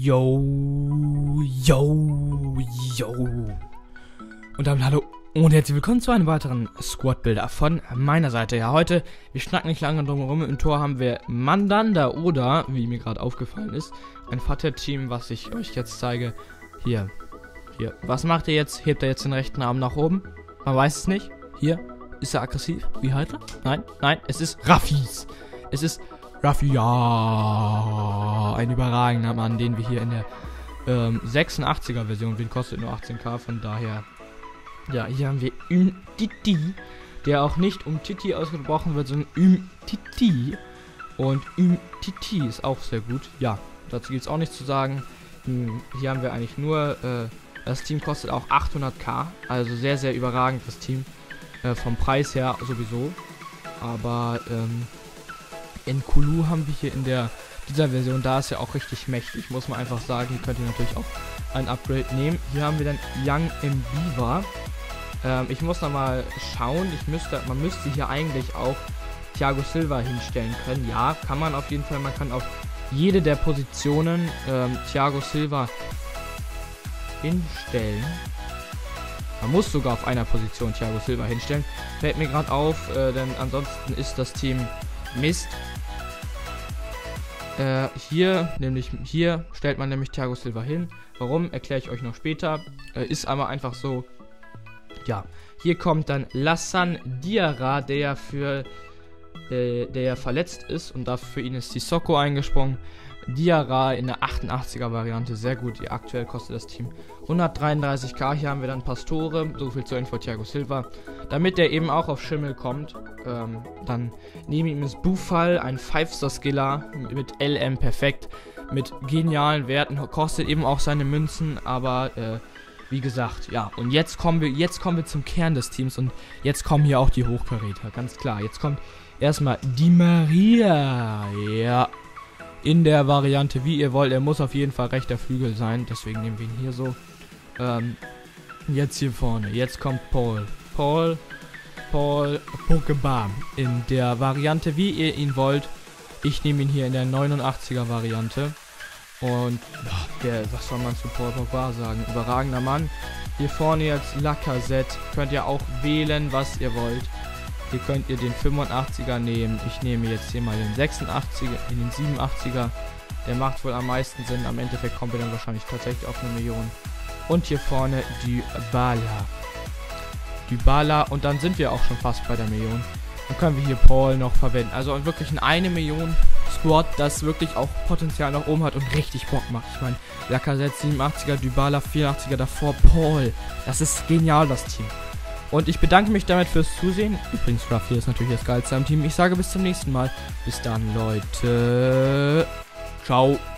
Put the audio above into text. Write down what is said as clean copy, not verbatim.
Yo, yo, yo. Und damit hallo und herzlich willkommen zu einem weiteren Squad-Builder von meiner Seite. Ja, heute, wir schnacken nicht lange drum herum. Im Tor haben wir Mandanda oder, wie mir gerade aufgefallen ist, ein Vater-Team, was ich euch jetzt zeige. Hier. Was macht er jetzt? Hebt er jetzt den rechten Arm nach oben? Man weiß es nicht. Hier. Ist er aggressiv? Wie heißt er? Nein, es ist Raffis. Es ist Raffi, ja, ein überragender Mann, den wir hier in der 86er Version, den kostet nur 18k, von daher, ja, hier haben wir Umtiti, der auch nicht Umtiti ausgesprochen wird, sondern Umtiti, und Umtiti ist auch sehr gut, ja, dazu gibt es auch nichts zu sagen. Hier haben wir eigentlich nur, das Team kostet auch 800k, also sehr, sehr überragend das Team, vom Preis her sowieso, aber, in Kulu haben wir hier in dieser Version, da ist ja auch richtig mächtig, muss man einfach sagen. Hier könnt ihr natürlich auch ein Upgrade nehmen. Hier haben wir dann Young Mbiva. Ich muss nochmal schauen, man müsste hier eigentlich auch Thiago Silva hinstellen können. Ja, kann man auf jeden Fall, man kann auf jede der Positionen Thiago Silva hinstellen. Man muss sogar auf einer Position Thiago Silva hinstellen. Fällt mir gerade auf, denn ansonsten ist das Team Mist. Hier stellt man nämlich Thiago Silva hin. Warum, erkläre ich euch noch später. Ist aber einfach so. Ja, hier kommt dann Lassane Diarra, der verletzt ist und dafür für ihn ist Sissoko eingesprungen. Diarra in der 88er Variante, sehr gut. Aktuell kostet das Team 133k. Hier haben wir dann Pastore, so viel zur Info Thiago Silva. Damit der eben auch auf Schimmel kommt, dann nehme ich ihm das Bufal, ein 5-Star-Skiller mit LM perfekt, mit genialen Werten, kostet eben auch seine Münzen, aber wie gesagt, ja, und jetzt kommen wir zum Kern des Teams und jetzt kommen hier auch die Hochkaräter, ganz klar. Jetzt kommt erstmal Di Maria, ja, in der Variante, wie ihr wollt. Er muss auf jeden Fall rechter Flügel sein, deswegen nehmen wir ihn hier so. Jetzt hier vorne, jetzt kommt Paul Pokebam in der Variante, wie ihr ihn wollt. Ich nehme ihn hier in der 89er Variante. Und was soll man zu Paul Pogba sagen? Überragender Mann. Hier vorne jetzt Lacazette. Könnt ihr auch wählen, was ihr wollt. Hier könnt ihr den 85er nehmen. Ich nehme jetzt hier mal den 86er, den 87er. Der macht wohl am meisten Sinn. Am Endeffekt kommt er dann wahrscheinlich tatsächlich auf 1 Million. Und hier vorne Dybala. Und dann sind wir auch schon fast bei der Million. Dann können wir hier Paul noch verwenden. Also wirklich ein 1 Million Squad, das wirklich auch Potenzial nach oben hat und richtig Bock macht. Ich meine, Lacazette 87er, Dybala 84er, davor Paul. Das ist genial, das Team. Und ich bedanke mich damit fürs Zusehen. Übrigens, Raffi ist natürlich das Geilste am Team. Ich sage bis zum nächsten Mal. Bis dann, Leute. Ciao.